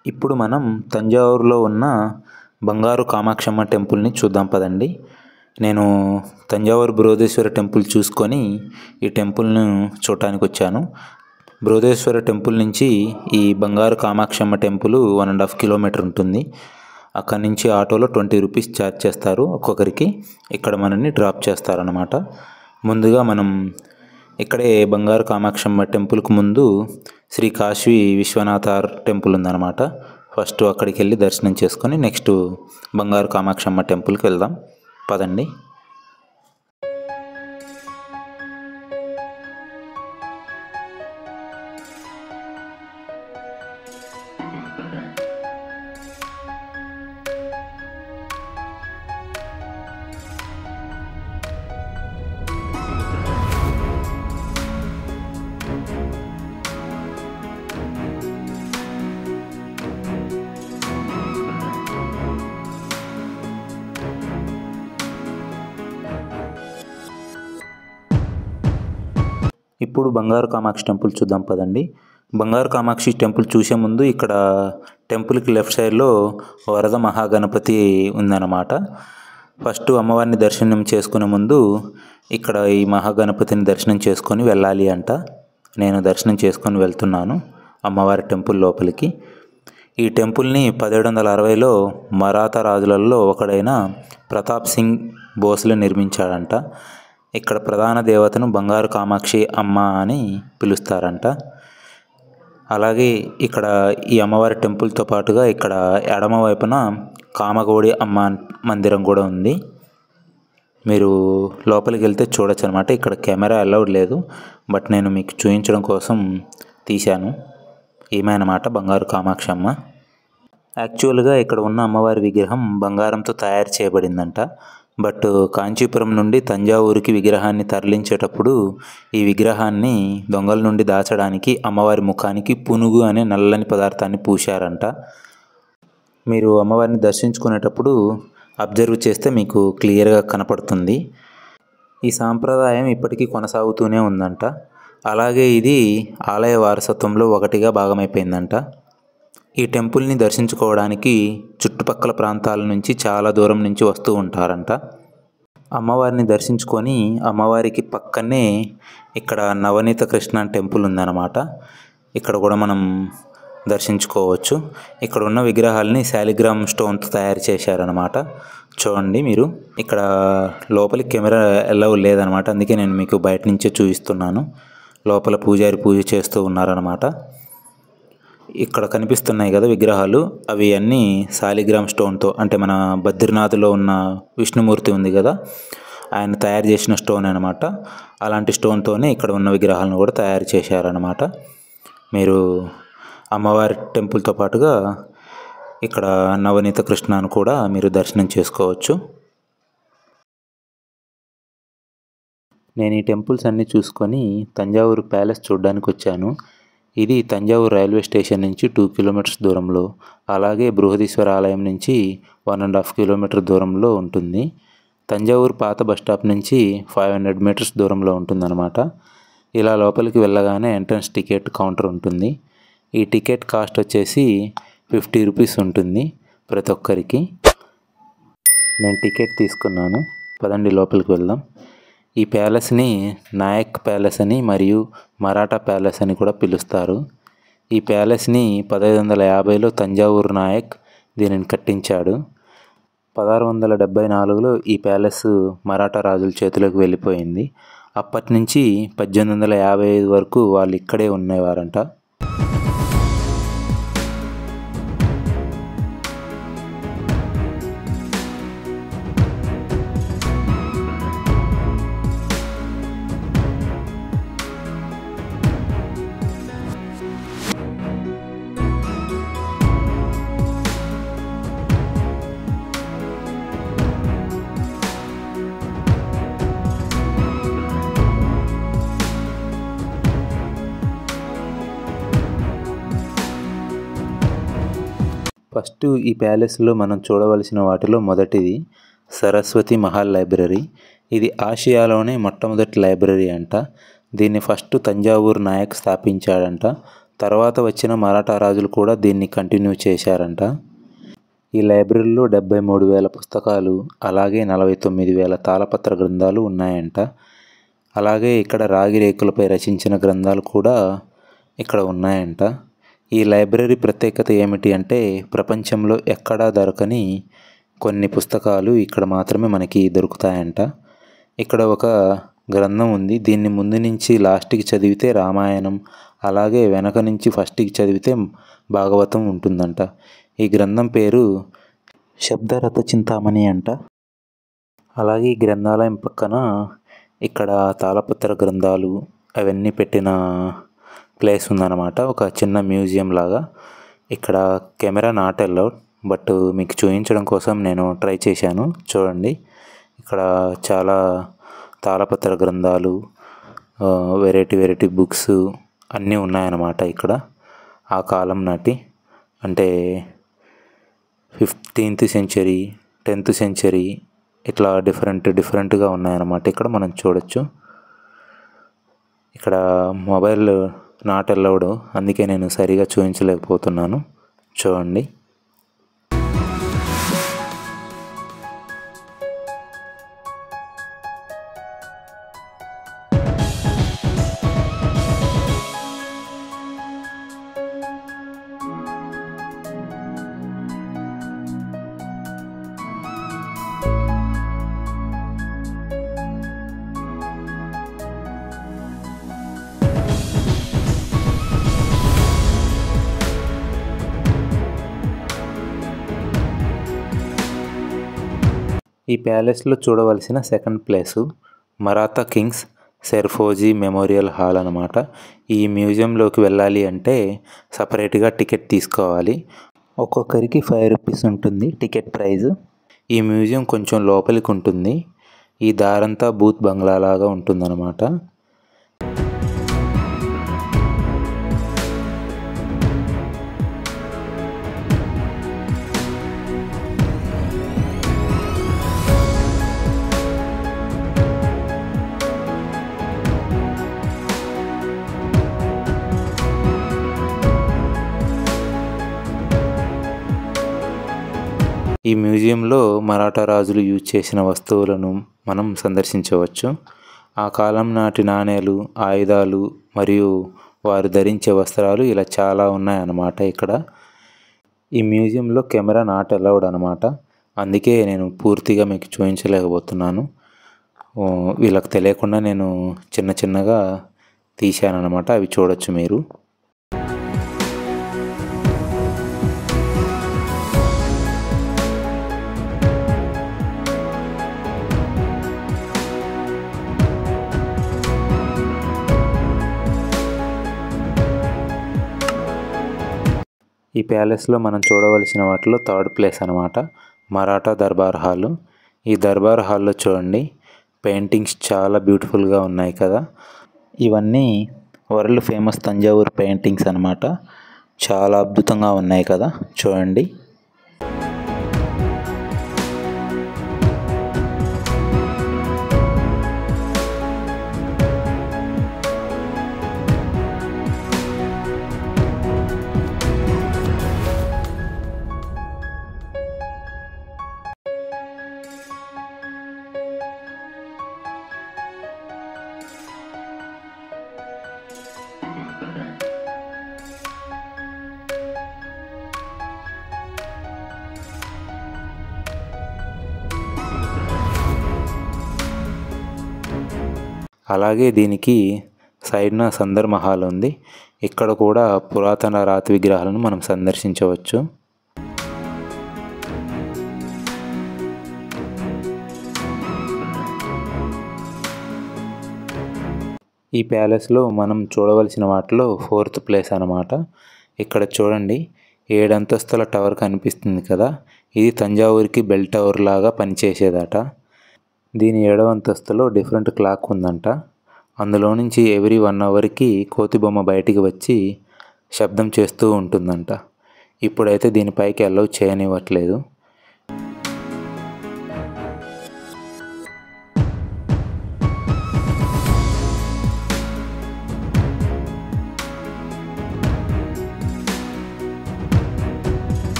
ఇప్పుడు మనం తంజావూరులో ఉన్న బంగారు కామాక్షమ్మ టెంపుల్ని చూద్దాం పదండి. నేను తంజావూరు బృహదీశ్వర టెంపుల్ చూసుకొని ఈ టెంపుల్ను చూడటానికి వచ్చాను. బృహదీశ్వర టెంపుల్ నుంచి ఈ బంగారు కామాక్షమ్మ టెంపుల్ 1.5 కిలోమీటర్ ఉంటుంది. అక్కడి నుంచి ఆటోలో 20 రూపీస్ ఛార్జ్ చేస్తారు ఒక్కొక్కరికి. ఇక్కడ మనల్ని డ్రాప్ చేస్తారన్నమాట. ముందుగా మనం ఇక్కడే బంగారు కామాక్షమ్మ టెంపుల్కు ముందు శ్రీ కాశీ విశ్వనాథర్ టెంపుల్ ఉందన్నమాట. ఫస్ట్ అక్కడికి వెళ్ళి దర్శనం చేసుకొని నెక్స్ట్ బంగారు కామాక్షమ్మ టెంపుల్కి వెళ్దాం పదండి. ఇప్పుడు బంగారు కామాక్షి టెంపుల్ చూద్దాం పదండి. బంగారు కామాక్షి టెంపుల్ చూసే ముందు ఇక్కడ టెంపుల్కి లెఫ్ట్ సైడ్లో వరద మహాగణపతి ఉందన్నమాట. ఫస్ట్ అమ్మవారిని దర్శనం చేసుకునే ముందు ఇక్కడ ఈ మహాగణపతిని దర్శనం చేసుకొని వెళ్ళాలి అంట. నేను దర్శనం చేసుకొని వెళ్తున్నాను అమ్మవారి టెంపుల్ లోపలికి. ఈ టెంపుల్ని 1760లో మరాఠా రాజులలో ఒకడైన ప్రతాప్ సింగ్ భోస్లే నిర్మించాడంట. ఇక్కడ ప్రధాన దేవతను బంగారు కామాక్షి అమ్మ అని పిలుస్తారంట. అలాగే ఇక్కడ ఈ అమ్మవారి టెంపుల్తో పాటుగా ఇక్కడ ఎడమ వైపున కామగౌడి అమ్మ మందిరం కూడా ఉంది. మీరు లోపలికి వెళ్తే చూడొచ్చు అనమాట. ఇక్కడ కెమెరా అలౌడ్ లేదు, బట్ నేను మీకు చూపించడం కోసం తీశాను. ఈమె అన్నమాట బంగారు కామాక్షి అమ్మ. యాక్చువల్గా ఇక్కడ ఉన్న అమ్మవారి విగ్రహం బంగారంతో తయారు చేయబడిందంట. బట్ కాంచీపురం నుండి తంజావూరుకి విగ్రహాన్ని తరలించేటప్పుడు ఈ విగ్రహాన్ని దొంగల నుండి దాచడానికి అమ్మవారి ముఖానికి పునుగు అనే నల్లని పదార్థాన్ని పూశారంట. మీరు అమ్మవారిని దర్శించుకునేటప్పుడు అబ్జర్వ్ చేస్తే మీకు క్లియర్గా కనపడుతుంది. ఈ సాంప్రదాయం ఇప్పటికీ కొనసాగుతూనే ఉందంట. అలాగే ఇది ఆలయ వారసత్వంలో ఒకటిగా భాగమైపోయిందంట. ఈ టెంపుల్ని దర్శించుకోవడానికి చుట్టుపక్కల ప్రాంతాల నుంచి చాలా దూరం నుంచి వస్తూ ఉంటారంట. అమ్మవారిని దర్శించుకొని అమ్మవారికి పక్కనే ఇక్కడ నవనీత కృష్ణ టెంపుల్ ఉందన్నమాట. ఇక్కడ కూడా మనం దర్శించుకోవచ్చు. ఇక్కడ ఉన్న విగ్రహాలని శాలిగ్రామ్ స్టోన్తో తయారు చేశారనమాట. చూడండి మీరు. ఇక్కడ లోపలికి కెమెరా అలౌ లేదనమాట, అందుకే నేను మీకు బయట నుంచే చూపిస్తున్నాను. లోపల పూజారి పూజ చేస్తూ ఉన్నారనమాట. ఇక్కడ కనిపిస్తున్నాయి కదా విగ్రహాలు, అవి అన్నీ శాలిగ్రామ్ స్టోన్తో, అంటే మన బద్రీనాథ్లో ఉన్న విష్ణుమూర్తి ఉంది కదా, ఆయన తయారు చేసిన స్టోన్ అనమాట. అలాంటి స్టోన్తోనే ఇక్కడ ఉన్న విగ్రహాలను కూడా తయారు చేశారనమాట. మీరు అమ్మవారి టెంపుల్తో పాటుగా ఇక్కడ నవనీత కృష్ణను కూడా మీరు దర్శనం చేసుకోవచ్చు. నేను ఈ టెంపుల్స్ అన్నీ చూసుకొని తంజావూరు ప్యాలెస్ చూడడానికి వచ్చాను. ఇది తంజావూరు రైల్వే స్టేషన్ నుంచి 2 కిలోమీటర్స్ దూరంలో, అలాగే బృహదీశ్వర ఆలయం నుంచి 1.5 కిలోమీటర్ దూరంలో ఉంటుంది. తంజావూరు పాత బస్టాప్ నుంచి 500 మీటర్స్ దూరంలో ఉంటుందన్నమాట. ఇలా లోపలికి వెళ్ళగానే ఎంట్రన్స్ టికెట్ కౌంటర్ ఉంటుంది. ఈ టికెట్ కాస్ట్ వచ్చేసి 50 రూపీస్ ఉంటుంది ప్రతి ఒక్కరికి. నేను టికెట్ తీసుకున్నాను. పదండి లోపలికి వెళ్దాం. ఈ ప్యాలెస్ని నాయక్ ప్యాలెస్ అని మరియు మరాఠా ప్యాలెస్ అని కూడా పిలుస్తారు. ఈ ప్యాలెస్ని 1550లో తంజావూరు నాయక్ దీనిని కట్టించాడు. 1674లో ఈ ప్యాలెస్ మరాఠా రాజుల చేతిలోకి వెళ్ళిపోయింది. అప్పటి నుంచి 1855 వరకు వాళ్ళు ఇక్కడే ఉండేవారంట. ఫస్ట్ ఈ ప్యాలెస్లో మనం చూడవలసిన వాటిలో మొదటిది సరస్వతి మహల్ లైబ్రరీ. ఇది ఆసియాలోనే మొట్టమొదటి లైబ్రరీ అంట. దీన్ని ఫస్ట్ తంజావూరు నాయక్ స్థాపించాడంట తర్వాత వచ్చిన మరాఠా రాజులు కూడా దీన్ని కంటిన్యూ చేశారంట. ఈ లైబ్రరీలో 73,000 పుస్తకాలు, అలాగే 49,000 తాళపత్ర గ్రంథాలు ఉన్నాయంట. అలాగే ఇక్కడ రాగి రేకులపై రచించిన గ్రంథాలు కూడా ఇక్కడ ఉన్నాయంట. ఈ లైబ్రరీ ప్రత్యేకత ఏమిటి అంటే ప్రపంచంలో ఎక్కడా దొరకని కొన్ని పుస్తకాలు ఇక్కడ మాత్రమే మనకి దొరుకుతాయంట. ఇక్కడ ఒక గ్రంథం ఉంది. దీన్ని ముందు నుంచి లాస్ట్కి చదివితే రామాయణం, అలాగే వెనక నుంచి ఫస్ట్కి చదివితే భాగవతం ఉంటుందంట. ఈ గ్రంథం పేరు శబ్దరథ చింతామణి అంట. అలాగే ఈ గ్రంథాలయం పక్కన ఇక్కడ తాళపత్ర గ్రంథాలు అవన్నీ పెట్టిన ప్లేస్ ఉందన్నమాట. ఒక చిన్న మ్యూజియం లాగా. ఇక్కడ కెమెరా నాట్ అలౌడ్, బట్ మీకు చూపించడం కోసం నేను ట్రై చేశాను. చూడండి, ఇక్కడ చాలా తాళపత్ర గ్రంథాలు, వెరైటీ బుక్స్ అన్నీ ఉన్నాయన్నమాట. ఇక్కడ ఆ కాలం నాటి అంటే 15th century, 10th century ఇట్లా డిఫరెంట్గా ఉన్నాయన్నమాట. ఇక్కడ మనం చూడొచ్చు. ఇక్కడ మొబైల్ నాట్ అలౌడ్, అందుకే నేను సరిగా చూపించలేకపోతున్నాను. చూడండి. ఈ ప్యాలెస్లో చూడవలసిన second place Maratha kings Serfoji memorial hall అన్నమాట. ఈ మ్యూజియంలోకి వెళ్ళాలి అంటే సపరేట్గా టికెట్ తీసుకోవాలి. ఒక్కొక్కరికి 5 రూపీస్ ఉంటుంది టికెట్ ప్రైజు. ఈ మ్యూజియం కొంచెం లోపలికి ఉంటుంది. ఈ దారంతా బూత్ బంగ్లా లాగా ఉంటుందన్నమాట. ఈ మ్యూజియంలో మరాఠా రాజులు యూజ్ చేసిన వస్తువులను మనం సందర్శించవచ్చు. ఆ కాలం నాటి నాణేలు, ఆయుధాలు మరియు వారు ధరించే వస్త్రాలు ఇలా చాలా ఉన్నాయన్నమాట. ఇక్కడ ఈ మ్యూజియంలో కెమెరా నాట్ అలౌడ్ అనమాట. అందుకే నేను పూర్తిగా మీకు చూపించలేకపోతున్నాను. వీళ్ళకి తెలియకుండా నేను చిన్నగా తీశానన్నమాట. అవి చూడొచ్చు మీరు. ఈ ప్యాలెస్లో మనం చూడవలసిన వాటిలో థర్డ్ ప్లేస్ అనమాట మరాఠా దర్బార్ హాలు. ఈ దర్బార్ హాల్లో చూడండి, పెయింటింగ్స్ చాలా బ్యూటిఫుల్గా ఉన్నాయి కదా. ఇవన్నీ వరల్డ్ ఫేమస్ తంజావూర్ పెయింటింగ్స్ అనమాట. చాలా అద్భుతంగా ఉన్నాయి కదా, చూడండి. అలాగే దీనికి సైడ్న సందర్ మహల్ ఉంది. ఇక్కడ కూడా పురాతన రాతి విగ్రహాలను మనం సందర్శించవచ్చు. ఈ ప్యాలెస్లో మనం చూడవలసిన వాటిలో 4th ప్లేస్ అన్నమాట. ఇక్కడ చూడండి, 7 అంతస్తుల టవర్ కనిపిస్తుంది కదా. ఇది తంజావూరుకి బెల్ టవర్ లాగా పనిచేసేదట. దీని 7వ అంతస్తులో డిఫరెంట్ క్లాక్ ఉందంట. అందులో నుంచి ఎవ్రీ 1 అవర్కి కోతి బొమ్మ బయటికి వచ్చి శబ్దం చేస్తూ ఉంటుందంట. ఇప్పుడైతే దీనిపైకి అలౌ చేయనివ్వట్లేదు.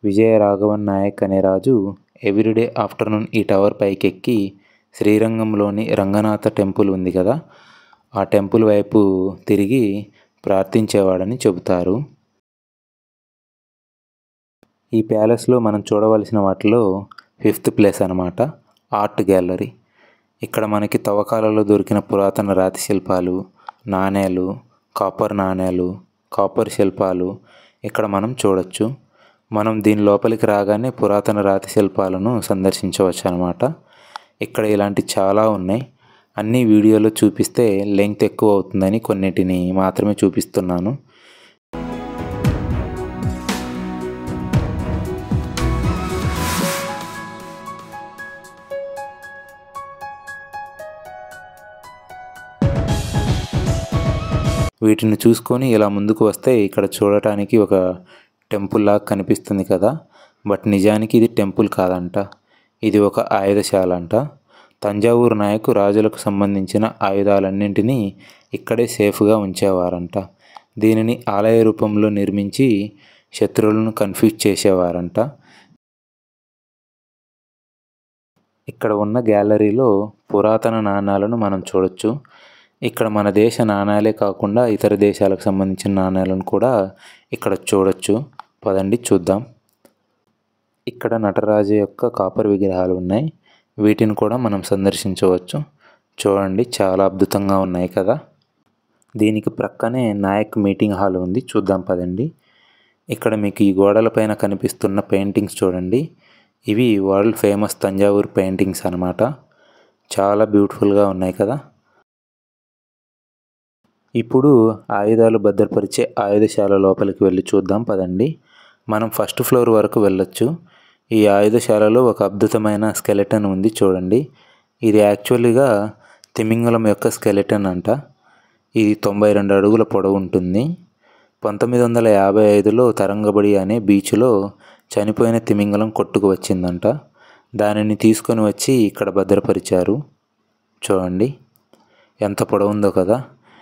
విజయ రాఘవన్ నాయక్ అనే రాజు ఎవ్రీడే ఆఫ్టర్నూన్ ఈ టవర్ పైకెక్కి శ్రీరంగంలోని రంగనాథ టెంపుల్ ఉంది కదా, ఆ టెంపుల్ వైపు తిరిగి ప్రార్థించేవాడని చెబుతారు. ఈ ప్యాలెస్లో మనం చూడవలసిన వాటిలో 5th ప్లేస్ అన్నమాట ఆర్ట్ గ్యాలరీ. ఇక్కడ మనకి తవ్వకాలలో దొరికిన పురాతన రాతి శిల్పాలు, నాణేలు, కాపర్ నాణేలు, కాపర్ శిల్పాలు ఇక్కడ మనం చూడొచ్చు. మనం దీని లోపలికి రాగానే పురాతన రాతి శిల్పాలను సందర్శించవచ్చు అన్నమాట. ఇక్కడ ఇలాంటి చాలా ఉన్నాయి. అన్ని వీడియోలో చూపిస్తే లెంగ్త్ ఎక్కువ అవుతుందని కొన్నిటిని మాత్రమే చూపిస్తున్నాను. వీటిని చూసుకొని ఇలా ముందుకు వస్తే ఇక్కడ చూడటానికి ఒక టెంపుల్ లాగా కనిపిస్తుంది కదా, బట్ నిజానికి ఇది టెంపుల్ కాదంట, ఇది ఒక ఆయుధశాల అంట. తంజావూరు నాయకు రాజులకు సంబంధించిన ఆయుధాలన్నింటినీ ఇక్కడే సేఫ్గా ఉంచేవారంట. దీనిని ఆలయ రూపంలో నిర్మించి శత్రువులను కన్ఫ్యూజ్ చేసేవారంట. ఇక్కడ ఉన్న గ్యాలరీలో పురాతన నాణాలను మనం చూడొచ్చు. ఇక్కడ మన దేశ నాణాలే కాకుండా ఇతర దేశాలకు సంబంధించిన నాణాలను కూడా ఇక్కడ చూడొచ్చు. పదండి చూద్దాం. ఇక్కడ నటరాజు యొక్క కాపర్ విగ్రహాలు ఉన్నాయి. వీటిని కూడా మనం సందర్శించవచ్చు. చూడండి, చాలా అద్భుతంగా ఉన్నాయి కదా. దీనికి ప్రక్కనే నాయక్ మీటింగ్ హాల్ ఉంది, చూద్దాం పదండి. ఇక్కడ మీకు ఈ గోడలపైన కనిపిస్తున్న పెయింటింగ్స్ చూడండి. ఇవి వరల్డ్ ఫేమస్ తంజావూరు పెయింటింగ్స్ అన్నమాట. చాలా బ్యూటిఫుల్గా ఉన్నాయి కదా. ఇప్పుడు ఆయుధాలు భద్రపరిచే ఆయుధశాల లోపలికి వెళ్ళి చూద్దాం పదండి. మనం 1st ఫ్లోర్ వరకు వెళ్ళొచ్చు. ఈ ఆయుధశాలలో ఒక అద్భుతమైన స్కెలెటన్ ఉంది చూడండి. ఇది యాక్చువల్గా తిమింగలం యొక్క స్కెలెటన్ అంట. ఇది 92 అడుగుల పొడవు ఉంటుంది. 1955లో తరంగబడి అనే బీచ్లో చనిపోయిన తిమింగలం కొట్టుకు వచ్చిందంట. దానిని తీసుకొని వచ్చి ఇక్కడ భద్రపరిచారు. చూడండి ఎంత పొడవు ఉందో కదా.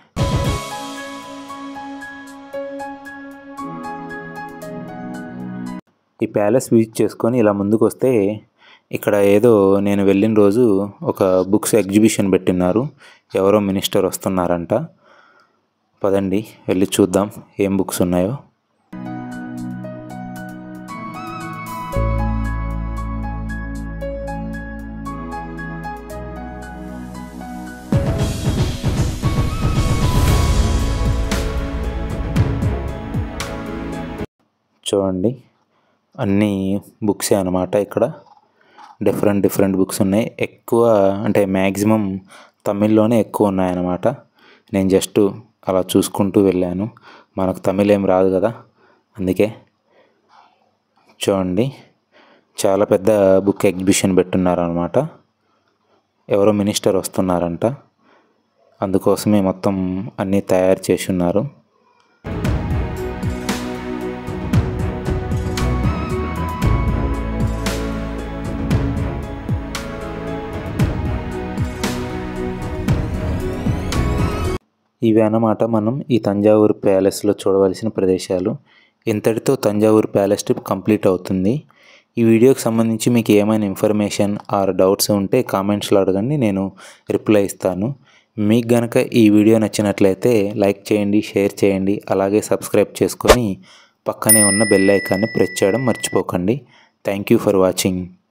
ఈ ప్యాలెస్ విజిట్ చేసుకొని ఇలా ముందుకు వస్తే ఇక్కడ ఏదో నేను వెళ్ళిన రోజు ఒక బుక్స్ ఎగ్జిబిషన్ పెట్టినారు. ఎవరో మినిస్టర్ వస్తున్నారంట. పదండి వెళ్ళి చూద్దాం ఏం బుక్స్ ఉన్నాయో. చూడండి అన్నీ బుక్సే అన్నమాట. ఇక్కడ డిఫరెంట్ బుక్స్ ఉన్నాయి. ఎక్కువ అంటే మ్యాక్సిమం తమిళ్లోనే ఎక్కువ ఉన్నాయన్నమాట. నేను జస్ట్ అలా చూసుకుంటూ వెళ్ళాను. మనకు తమిళ్ ఏం రాదు కదా, అందుకే. చూడండి చాలా పెద్ద బుక్ ఎగ్జిబిషన్ పెట్టున్నారనమాట. ఎవరో మినిస్టర్ వస్తున్నారంట, అందుకోసమే మొత్తం అన్నీ తయారు చేసి ఉన్నారు. ఇవి అన్నమాట మనం ఈ తంజావూరు ప్యాలెస్లో చూడవలసిన ప్రదేశాలు. ఇంతటితో తంజావూరు ప్యాలెస్ ట్రిప్ కంప్లీట్ అవుతుంది. ఈ వీడియోకి సంబంధించి మీకు ఏమైనా ఇన్ఫర్మేషన్ ఆర్ డౌట్స్ ఉంటే కామెంట్స్లో అడగండి, నేను రిప్లై ఇస్తాను. మీకు గనక ఈ వీడియో నచ్చినట్లయితే లైక్ చేయండి, షేర్ చేయండి, అలాగే సబ్స్క్రైబ్ చేసుకొని పక్కనే ఉన్న బెల్ ఐకాన్ని ప్రెస్ చేయడం మర్చిపోకండి. Thank you for watching.